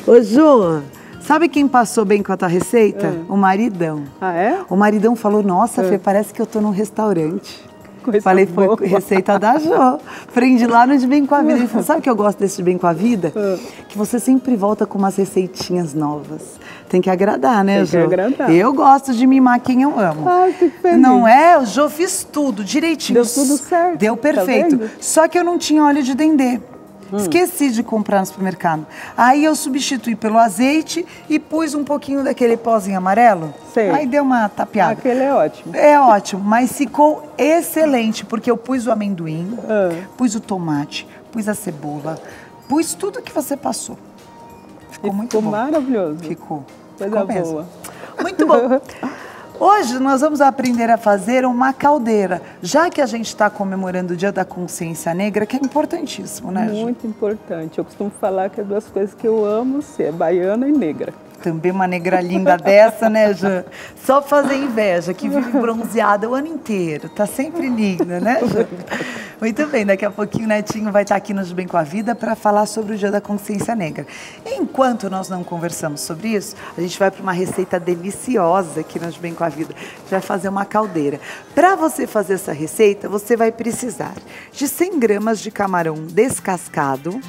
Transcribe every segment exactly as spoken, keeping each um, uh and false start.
Ô, Jô, sabe quem passou bem com a tua receita? Hum. O maridão. Ah, é? O maridão falou, nossa, Hum. Fê, parece que eu tô num restaurante. Coisa Falei, boa. foi receita da Jô. Aprendi lá no De Bem com a Vida. Ele falou, sabe o que eu gosto desse De Bem com a Vida? Hum. Que você sempre volta com umas receitinhas novas. Tem que agradar, né, Tem Jô? que agradar. Eu gosto de mimar quem eu amo. Ai, fico feliz. Não é? O Jô fiz tudo direitinho. Deu tudo certo. Deu perfeito. Tá vendo? Só que eu não tinha óleo de dendê. Hum. Esqueci de comprar no supermercado. Aí eu substituí pelo azeite e pus um pouquinho daquele pozinho amarelo. Sei. Aí deu uma tapeada. Aquele é ótimo. É ótimo, mas ficou excelente, porque eu pus o amendoim, Ah. pus o tomate, pus a cebola, pus tudo que você passou. Ficou E muito ficou bom. maravilhoso. Ficou. Coisa Ficou mesmo. boa. Muito bom. Hoje nós vamos aprender a fazer uma caldeira, já que a gente está comemorando o Dia da Consciência Negra, que é importantíssimo, né, Ju? Muito importante. Eu costumo falar que as duas coisas que eu amo ser baiana e negra. Também uma negra linda dessa, né, Ju? Só fazer inveja, que vive bronzeada o ano inteiro. Tá sempre linda, né, Ju? Muito bem, daqui a pouquinho o Netinho vai estar aqui no De Bem com a Vida para falar sobre o Dia da Consciência Negra. Enquanto nós não conversamos sobre isso, a gente vai para uma receita deliciosa aqui no De Bem com a Vida. A gente vai fazer uma caldeira. Para você fazer essa receita, você vai precisar de cem gramas de camarão descascado,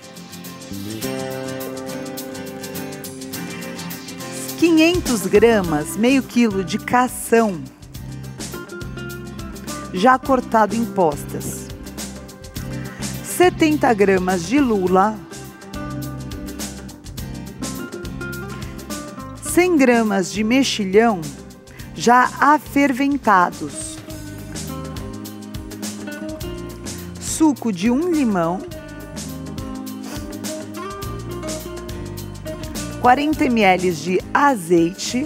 quinhentas gramas, meio quilo de cação, já cortado em postas, setenta gramas de lula, cem gramas de mexilhão, já aferventados, suco de um limão, quarenta mililitros de azeite,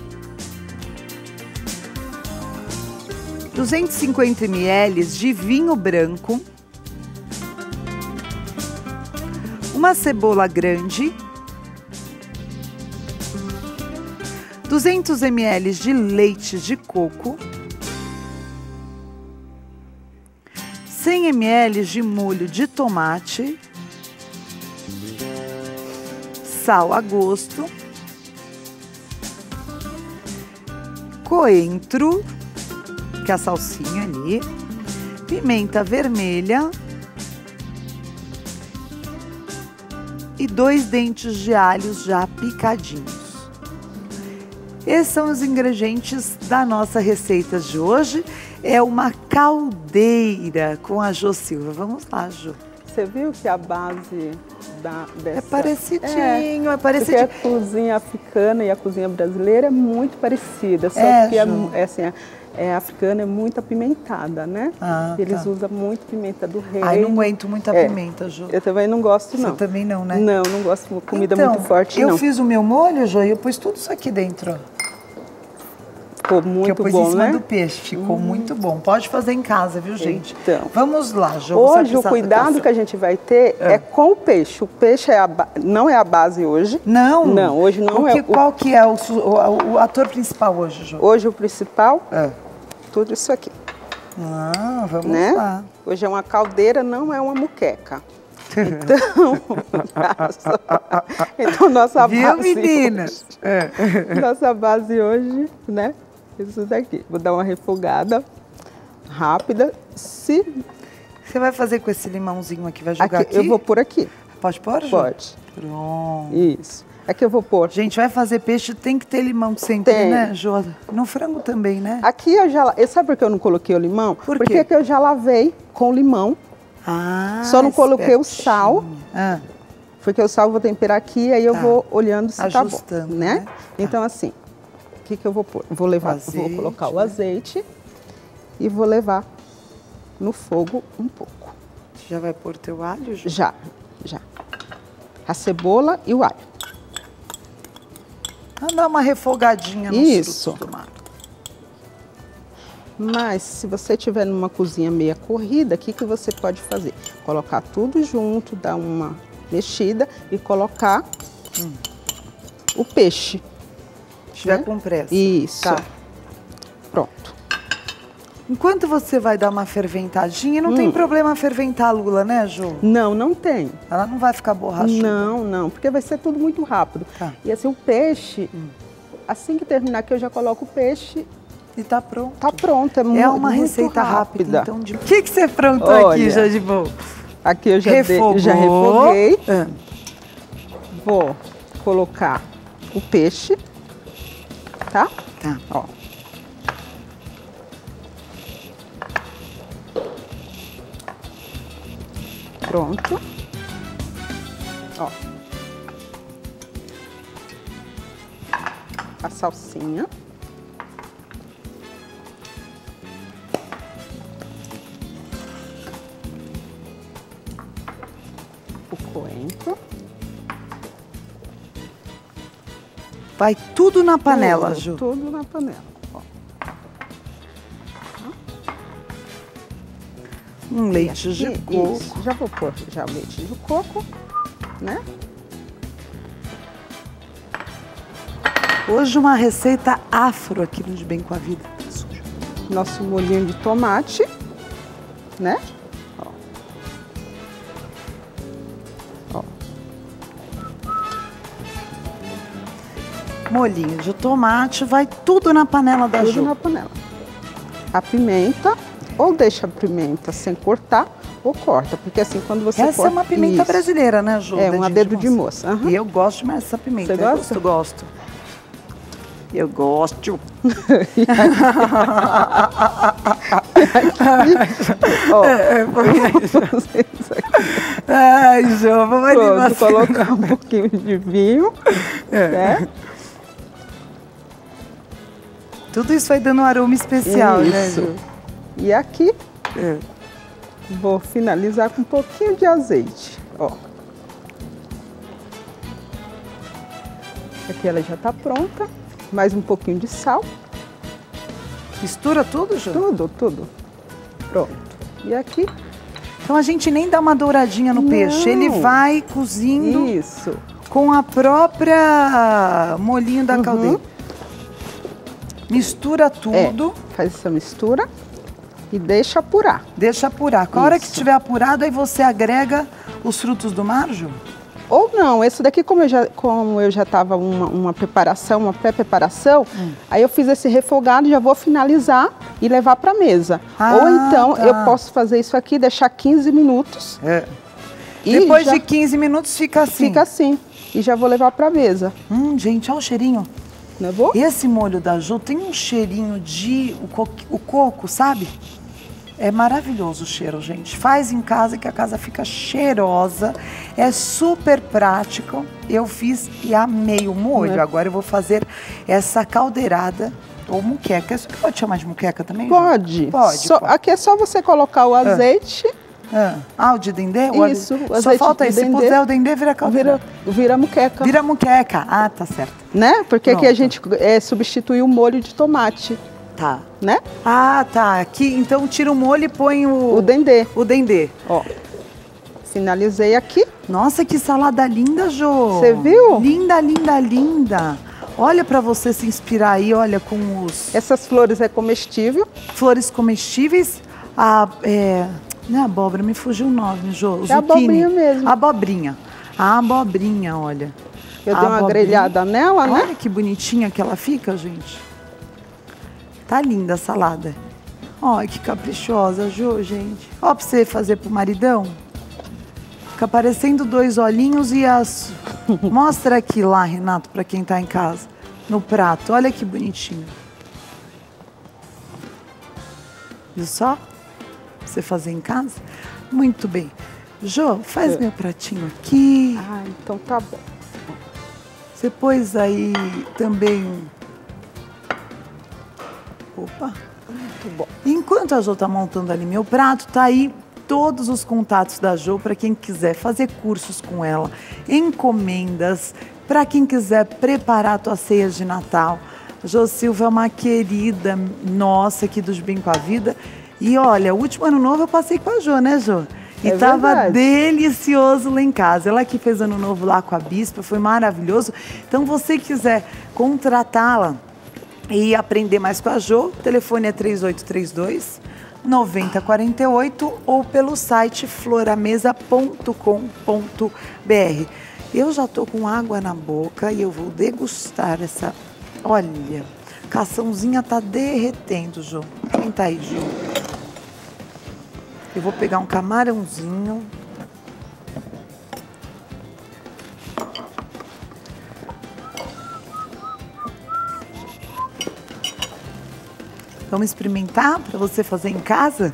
duzentos e cinquenta mililitros de vinho branco, uma cebola grande, duzentos mililitros de leite de coco, cem mililitros de molho de tomate, sal a gosto, coentro, que é a salsinha ali, pimenta vermelha e dois dentes de alhos já picadinhos. Esses são os ingredientes da nossa receita de hoje. É uma caldeira com a Jô Silva. Vamos lá, Jô. Você viu que a base da, dessa... É parecidinho, é, é parecidinho. Porque a cozinha africana e a cozinha brasileira é muito parecida, só É, que a, Ju. é, assim, a, é, a africana é muito apimentada, né? Ah, Eles tá. usam muito pimenta do rei. Ai, não aguento muita É. pimenta, Jô. Eu também não gosto, não. Você também não, né? Não, não gosto de comida Então, muito forte, eu não. fiz o meu molho, Jô, e eu pus tudo isso aqui dentro, ó. Ficou Que eu muito pus bom, em cima né? do peixe, ficou muito bom. Pode fazer em casa, viu, gente? Então. Vamos lá, Jô. você vai Hoje o precisar- cuidado que a gente vai ter É. é, com o peixe. O peixe é a ba- não é a base hoje. Não. Não, hoje não o é que, o- Qual que é o, su- o, o ator principal hoje, Jô? Hoje o principal, É. tudo isso aqui, Ah, vamos né? lá. Hoje é uma caldeira, não é uma muqueca. Então, então nossa Viu, base meninas? hoje, É. nossa base hoje, né? Isso daqui. Vou dar uma refogada rápida. Se Você vai fazer com esse limãozinho aqui, vai jogar aqui? aqui, eu vou pôr aqui. Pode pôr, Jô? Pode. Pronto. Isso. Aqui eu vou pôr. Gente, vai fazer peixe, tem que ter limão sempre, Tem. né, Jô? No frango também, né? Aqui eu já, eu sabe por que eu não coloquei o limão? Por Porque quê? que eu já lavei com limão. Ah, Só não coloquei o sal. espertinha. Ah, Porque o sal eu vou temperar aqui, aí eu Tá. vou olhando se tá bom, Ajustando, né? né? Tá. Então assim, o que que eu vou pôr? Vou levar, O azeite, vou colocar o né? azeite e vou levar no fogo um pouco. já vai pôr teu alho, Jô? Já, já. A cebola e o alho. Vamos dar uma refogadinha nos Isso. frutos do mar. Mas se você tiver numa cozinha meia corrida, o que que você pode fazer? Colocar tudo junto, dar uma mexida e colocar Hum. o peixe. Se tiver né? com pressa. Isso. Tá. Pronto. Enquanto você vai dar uma ferventadinha, não hum. tem problema ferventar a lula, né, Ju? Não, não tem. Ela não vai ficar borrachuda? Não, não, porque vai ser tudo muito rápido. Tá. E assim, o peixe, hum. assim que terminar aqui, eu já coloco o peixe. E tá pronto. Tá pronto, é, é muito, uma muito receita rápida. rápida. Então, de... O que, que você aprontou Olha, aqui, Jadibon? Aqui eu já, Refogou. De, já refoguei. Ah. Vou colocar o peixe, tá? Tá. Ó. Pronto. Ó. A salsinha. O coentro. Vai tudo na panela, tudo, Ju? Tudo na panela. Ó. Um leite aqui, de coco. Isso. Já vou pôr já o leite de coco, né? Hoje uma receita afro aqui no De Bem com a Vida. Nosso molhinho de tomate, né? Ó. Ó. Molhinho de tomate, vai tudo na panela da Tudo Ju. na panela. A pimenta, ou deixa a pimenta sem cortar, ou corta, porque assim, quando você Essa corta... é uma pimenta isso. brasileira, né, Ju? É, uma dedo de moça. Uhum. E eu gosto mais dessa pimenta. Você gosta? Eu gosto. Eu gosto. Ó, é, ai, Ju, vamos ali colocar um pouquinho de vinho, é. Né? Tudo isso vai dando um aroma especial, isso. Né, Ju? E aqui, é. Vou finalizar com um pouquinho de azeite, ó. Aqui ela já tá pronta. Mais um pouquinho de sal. Mistura tudo, Ju? Tudo, tudo. Pronto. E aqui... Então a gente nem dá uma douradinha no Não. peixe, ele vai cozindo Isso. com a própria molhinho da uhum. caldeira. Mistura tudo. É, faz essa mistura e deixa apurar. Deixa apurar. Com a hora que estiver apurado, aí você agrega os frutos do mar, Ju? Ou não, esse daqui, como eu já como eu já estava uma, uma preparação, uma pré-preparação, hum. aí eu fiz esse refogado, já vou finalizar e levar para a mesa. Ah, Ou então tá. eu posso fazer isso aqui, deixar quinze minutos. É. E depois já, de quinze minutos fica assim? Fica assim. E já vou levar para a mesa. Hum, gente, olha o cheirinho. Não é bom? Esse molho da Ju tem um cheirinho de o, co o coco, sabe? É maravilhoso o cheiro, gente. Faz em casa que a casa fica cheirosa. É super prático. Eu fiz e amei o molho. É. Agora eu vou fazer essa caldeirada ou muqueca. Você pode chamar de muqueca também? Pode. Pode, só, pode. Aqui é só você colocar o azeite. Ah, ah o de dendê? Isso. O só falta isso. Se puser o dendê, vira caldeira. Vira, vira muqueca. Vira muqueca. Ah, tá certo. Né? Porque Pronto. Aqui a gente é, substitui o molho de tomate. Tá. Né? Ah, tá. Aqui, então tira o molho e põe o... O dendê. O dendê. Ó. Finalizei aqui. Nossa, que salada linda, Jô. Você viu? Linda, linda, linda. Olha para você se inspirar aí, olha, com os... Essas flores é comestível. Flores comestíveis. A, é... Não é abóbora, me fugiu o nome, Jô. É abobrinha mesmo. Abobrinha. A abobrinha, olha. Eu dei uma grelhada nela, né? Olha que bonitinha que ela fica, gente. Tá linda a salada. Olha que caprichosa, Jô, gente. Ó, pra você fazer pro maridão. Fica parecendo dois olhinhos e as... Mostra aqui lá, Renato, pra quem tá em casa. No prato. Olha que bonitinho. Viu só? Pra você fazer em casa. Muito bem. Jô, faz é. meu pratinho aqui. Ah, então tá bom. Você pôs aí também... Opa, muito bom. Enquanto a Jô tá montando ali meu prato, tá aí todos os contatos da Jô para quem quiser fazer cursos com ela, encomendas, para quem quiser preparar a tua ceia de Natal. A Jô Silva é uma querida nossa aqui dos Bem com a Vida. E olha, o último ano novo eu passei com a Jô, né, Jô? E é tava verdade. Delicioso lá em casa. Ela que fez ano novo lá com a Bispa, foi maravilhoso. Então, você quiser contratá-la e aprender mais com a Jo, o telefone é três oito três dois, nove zero quatro oito ou pelo site floramesa ponto com ponto br. Eu já tô com água na boca e eu vou degustar essa... Olha, caçãozinha tá derretendo, Jo. Quem tá aí, Jo? Eu vou pegar um camarãozinho. Vamos experimentar para você fazer em casa?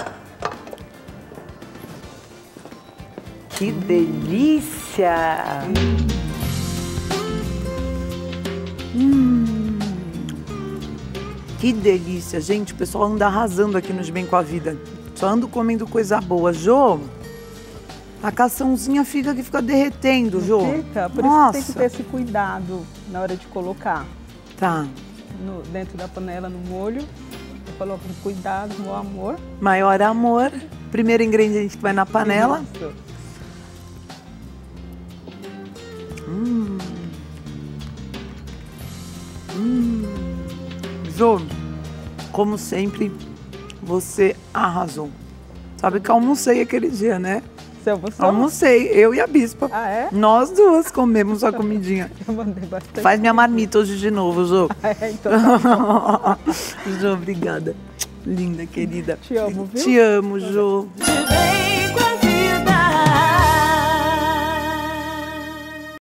Que delícia! Hum. Que delícia, gente. O pessoal anda arrasando aqui nos Bem com a Vida. Só ando comendo coisa boa. Jô, a caçãozinha fica que fica derretendo, Jô. Fica, por Nossa. isso tem que ter esse cuidado na hora de colocar. Tá. No, dentro da panela, no molho. Eu coloco com cuidado, com amor. Maior amor. Primeiro ingrediente que vai na panela. Isso. Hum. Hum. Jô, como sempre, você arrasou. Sabe que eu almocei aquele dia, né? Você almoçou? Almocei, eu e a Bispa. Ah, é? Nós duas comemos a comidinha. Eu mandei bastante. Faz minha marmita hoje de novo, Jô. É, então tá bom. Jô, obrigada. Linda, querida. Te amo, viu? Te amo, Jô.